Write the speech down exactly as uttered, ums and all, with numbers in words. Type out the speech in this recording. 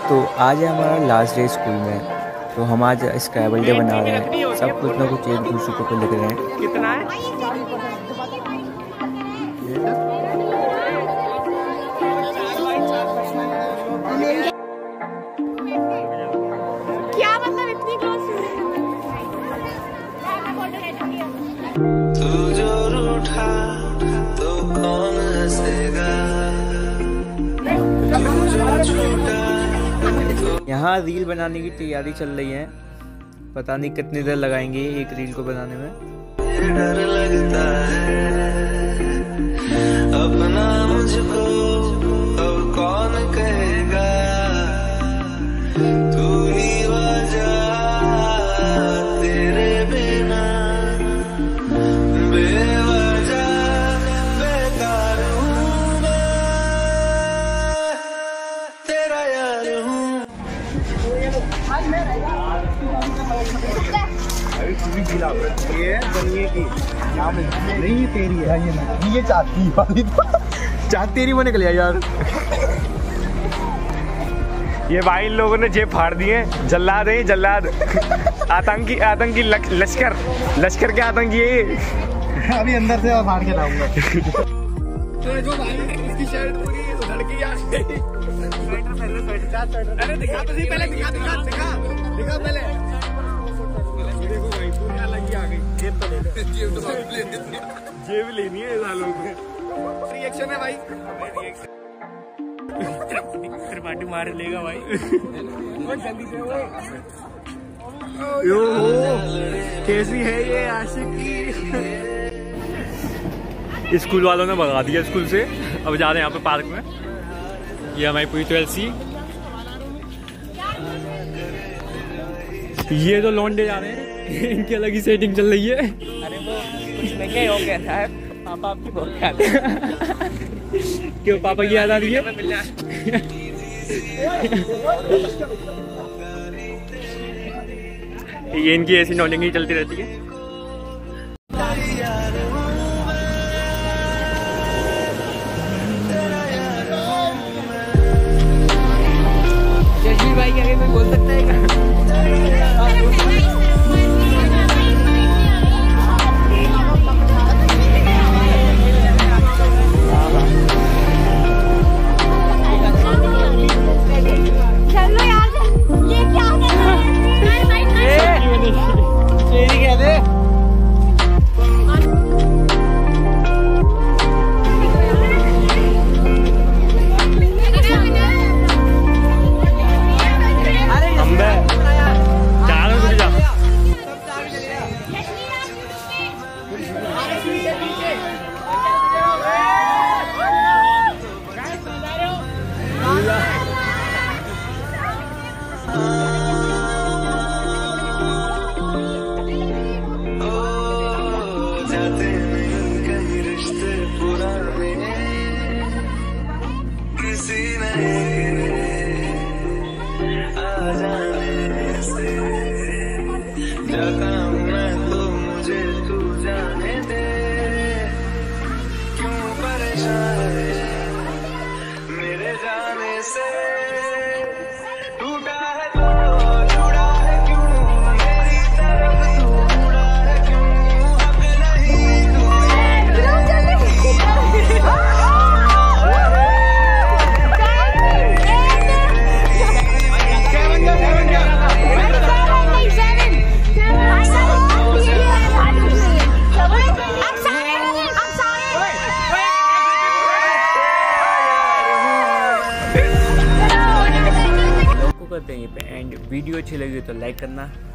तो आज है हमारा लास्ट डे स्कूल में, तो हम आज स्क्रैबल डे बना रहे हैं। सब कुछ ना कुछ एक दूसरे को लिख रहे हैं। कितना है? क्या मतलब इतनी क्लोज? तू जो रूठा तो कौन हंसेगा, तू जो छूटा। यहाँ रील बनाने की तैयारी चल रही है। पता नहीं कितनी देर लगाएंगे एक रील को बनाने में। डर लगता है अपना मुझको अब कौन कहेगा, तू ही वजह तेरे बिना बेवजह बेकार हूँ मैं, तेरा यार हूँ। ये बनिए की नाम नहीं, ये तेरी है, ये नहीं, ये चाहती वाली चाहती तेरी वो निकल यार। ये भाई इन लोगों ने जेब फाड़ दिए। जल्लाद है, जल्लाद आतंकी, आतंकी लश्कर, लश्कर के आतंकी है ये। अभी अंदर से फाड़ के लाऊंगा। तो जो भाई इसकी शर्ट पूरी उधड़ के आ गई। स्वेटर पहले, स्वेटर, अरे दिखा तो सही पहले, दिखा दिखा दिखा दिखा पहले। देखो भाई पूरी अलग ही आ गई। जेब तो ले ले, जेब तो ले ले, जेब लेनी है सालों में। रिएक्शन है भाई, रिएक्शन फिर पार्टी मार लेगा भाई। जल्दी से वो यो कैसी है ये आशिकी। स्कूल वालों ने भगा दिया स्कूल से। अब जा रहे हैं यहाँ पे पार्क में। ये हमारी पूरी ट्वेल्थ सी, ये तो लौंडे जा रहे हैं। इनकी अलग ही सेटिंग चल रही है। अरे वो कुछ में क्या हो गया था, पापा आपकी बहुत याद है। क्यों पापा की याद आ रही है? ये इनकी ऐसी नॉटिंग चलती रहती है। जसवीर भाई आगे में बोल सकता है। करते हैं ये पे एंड वीडियो अच्छी लगी तो लाइक करना।